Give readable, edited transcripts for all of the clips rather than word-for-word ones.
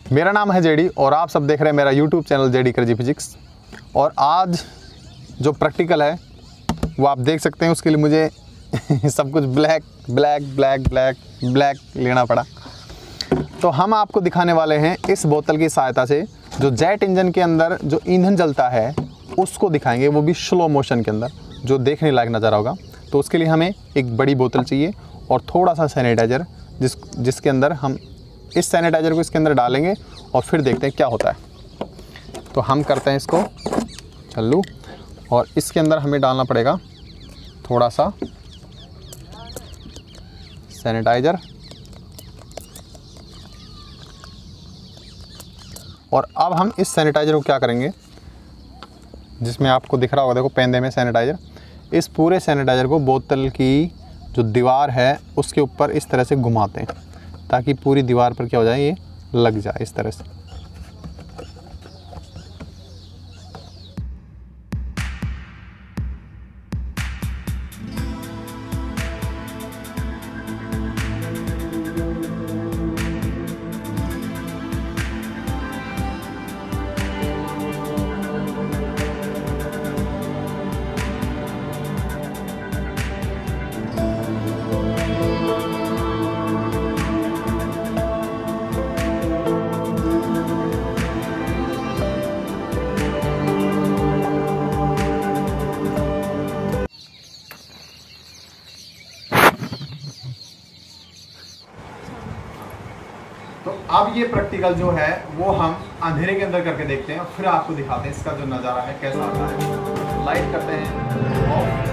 मेरा नाम है जेडी और आप सब देख रहे हैं मेरा YouTube channel JD crazy physics. और आज जो प्रैक्टिकल है वो आप देख सकते हैं, उसके लिए मुझे सब कुछ black black black black black लेना पड़ा। तो हम आपको दिखाने वाले हैं इस बोतल की सहायता से जो जेट इंजन के अंदर जो ईंधन जलता है उसको दिखाएंगे, वो भी स्लो मोशन के अंदर, जो देखने लायक नज़र होगा। तो उसके लिए हमें एक बड़ी बोतल चाहिए और थोड़ा सा सैनिटाइज़र, जिसके अंदर हम इस सैनिटाइज़र को इसके अंदर डालेंगे और फिर देखते हैं क्या होता है। तो हम करते हैं इसको चालू और इसके अंदर हमें डालना पड़ेगा थोड़ा सा सैनिटाइज़र। और अब हम इस सैनिटाइज़र को क्या करेंगे, जिसमें आपको दिख रहा होगा, देखो पेंदे में सैनिटाइज़र, इस पूरे सैनिटाइज़र को बोतल की जो दीवार है उसके ऊपर इस तरह से घुमाते हैं ताकि पूरी दीवार पर क्या हो जाए, ये लग जाए इस तरह से। तो अब ये प्रैक्टिकल जो है वो हम अंधेरे के अंदर करके देखते हैं और फिर आपको दिखाते हैं इसका जो नज़ारा है कैसा आता है। लाइट करते हैं ऑफ।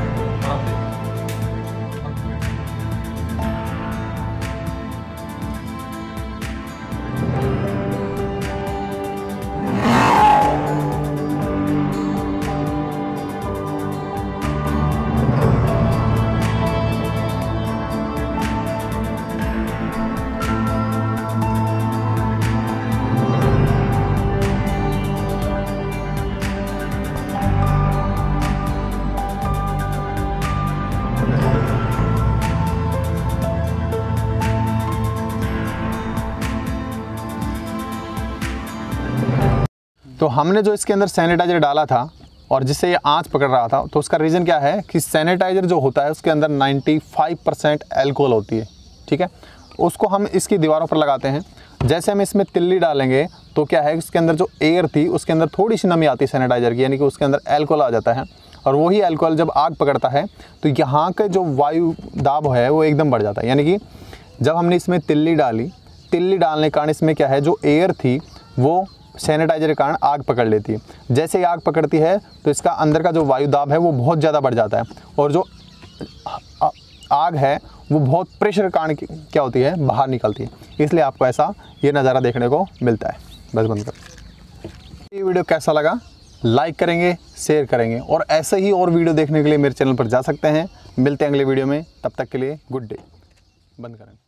तो हमने जो इसके अंदर सैनिटाइज़र डाला था और जिससे ये आंच पकड़ रहा था, तो उसका रीज़न क्या है कि सैनिटाइज़र जो होता है उसके अंदर 95% अल्कोहल होती है, ठीक है। उसको हम इसकी दीवारों पर लगाते हैं। जैसे हम इसमें तिल्ली डालेंगे तो क्या है, उसके अंदर जो एयर थी उसके अंदर थोड़ी सी नमी आती है सैनिटाइज़र की, यानी कि उसके अंदर अल्कोहल आ जाता है। और वही अल्कोहल जब आग पकड़ता है तो यहाँ के जो वायु दाब है वो एकदम बढ़ जाता है। यानी कि जब हमने इसमें तिल्ली डाली, तिल्ली डालने के कारण इसमें क्या है, जो एयर थी वो सैनिटाइज़र के कारण आग पकड़ लेती है। जैसे ही आग पकड़ती है तो इसका अंदर का जो वायु दाब है वो बहुत ज़्यादा बढ़ जाता है और जो आग है वो बहुत प्रेशर के कारण क्या होती है, बाहर निकलती है। इसलिए आपको ऐसा ये नज़ारा देखने को मिलता है। बस बंद कर। ये वीडियो कैसा लगा लाइक करेंगे, शेयर करेंगे और ऐसे ही और वीडियो देखने के लिए मेरे चैनल पर जा सकते हैं। मिलते हैं अगले वीडियो में, तब तक के लिए गुड डे। बंद करें।